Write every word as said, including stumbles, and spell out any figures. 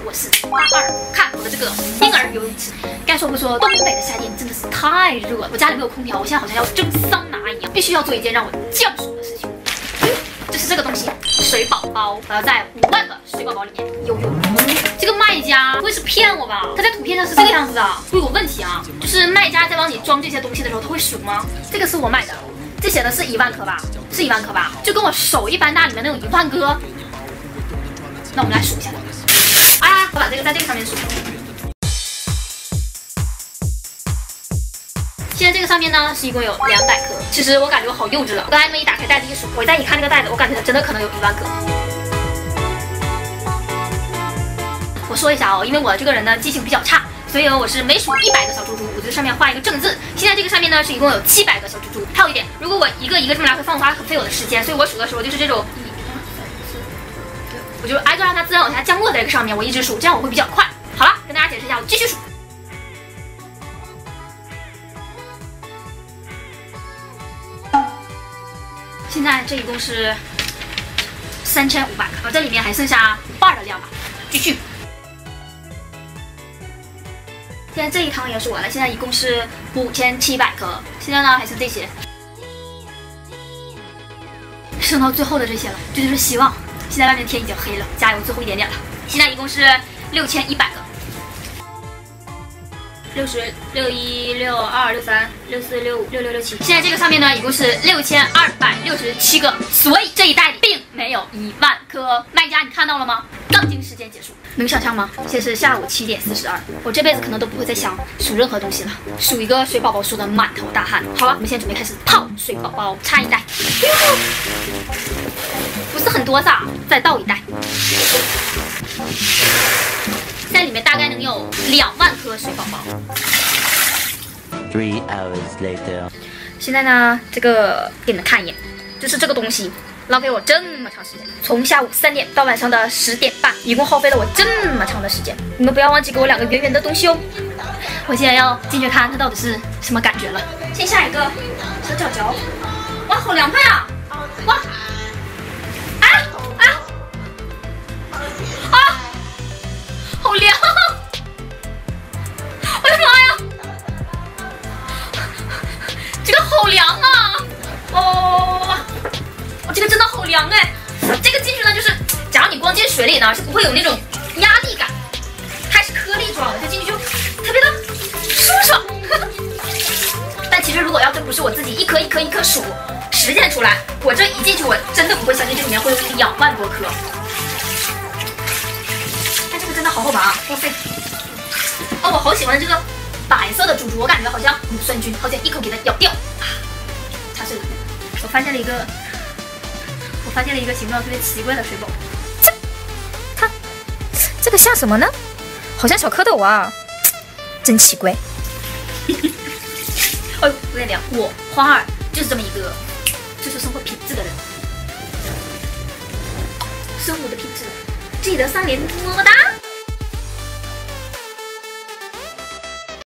我是花二，看我的这个婴儿游泳池。该说不说，东北的夏天真的是太热了，我家里没有空调，我现在好像要蒸桑拿一样，必须要做一件让我降暑的事情。就是这个东西，水宝宝，我要在五万个水宝宝里面游泳。这个卖家不会是骗我吧？他在图片上是这个样子的，会有问题啊！就是卖家在帮你装这些东西的时候，他会数吗？这个是我买的，这写的是一万颗吧？是一万颗吧？就跟我手一般大里面那种一万颗。那我们来数一下。啊，我把这个在这个上面数。现在这个上面呢是一共有两百颗。其实我感觉我好幼稚了，我刚才那么一打开袋子一数，我再一看这个袋子，我感觉真的可能有一万颗。我说一下哦，因为我这个人呢记性比较差，所以呢我是每数一百个小猪猪，我就上面画一个正字。现在这个上面呢是一共有七百个小猪猪。还有一点，如果我一个一个这么来回放的话，很费我的时间，所以我数的时候就是这种一、二、三、四，我就挨个让它自然往下降落在这个上面，我一直数，这样我会比较快。好了，跟大家解释一下，我继续数。现在这一共是三千五百克，这里面还剩下半的量吧，继续。现在这一汤也数完了，现在一共是五千七百克。现在呢还剩这些，剩到最后的这些了，这就是希望。现在外面天已经黑了，加油，最后一点点了。现在一共是六千一百个。六十六一六二六三六四六五六六六七，现在这个上面呢，一共是六千二百六十七个，所以这一袋里并没有一万颗。卖家，你看到了吗？杠精时间结束，能想象吗？现在是下午七点四十二，我这辈子可能都不会再想数任何东西了。数一个水宝宝数的满头大汗。好了，我们现在准备开始泡水宝宝，插一袋，不是很多撒，再倒一袋。在里面大概能有两万颗水宝宝。 Three hours later， 现在呢，这个给你们看一眼，就是这个东西浪费我这么长时间，从下午三点到晚上的十点半，一共耗费了我这么长的时间。你们不要忘记给我两个圆圆的东西哦。我现在要进去看它到底是什么感觉了。先下一个小脚脚，哇，好凉快啊！哇，啊啊啊！好凉！我的妈呀，这个好凉啊！哦，我这个真的好凉哎！这个进去呢，就是假如你光进水里呢，是不会有那种压力感，它是颗粒状的，它进去就特别的舒爽。但其实如果要真不是我自己一颗一颗一颗数实践出来，我这一进去，我真的不会相信这里面会有两万多颗。真的好好玩啊！哇塞！哦，我好喜欢这个白色的猪猪，我感觉好像乳酸菌，好想一口给它咬掉。它是，我发现了一个，我发现了一个形状特别奇怪的水宝。这，它，这个像什么呢？好像小蝌蚪啊，真奇怪。哦，有点凉。我花儿就是这么一个，就是生活品质的人，生物的品质，记得上脸么么哒。